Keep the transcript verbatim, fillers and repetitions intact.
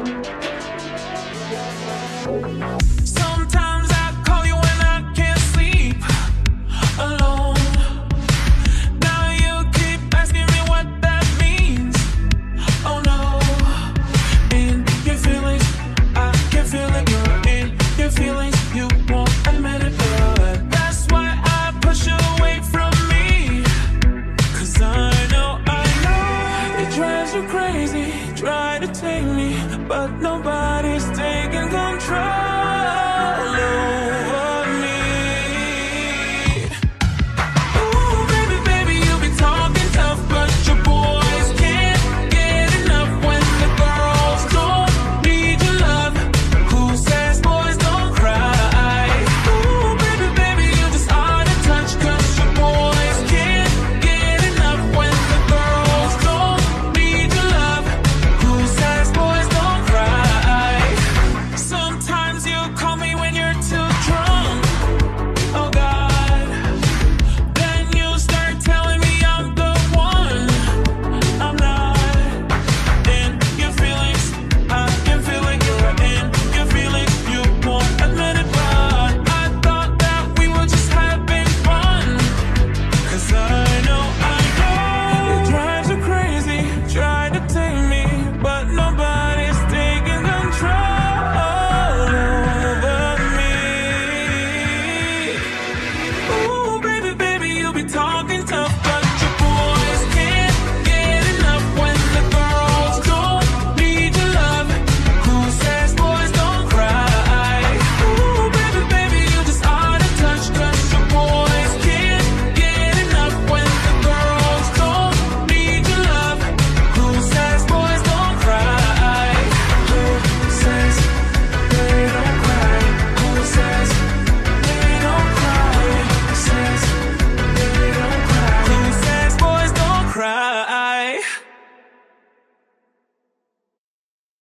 Sometimes I call you when I can't sleep alone. Now you keep asking me what that means. Oh no. In your feelings, I can feel it. You're in your feelings, you won't admit it, but that's why I push you away from me. Cause I know, I know it drives you crazy. Try to take me, but nobody's taking control.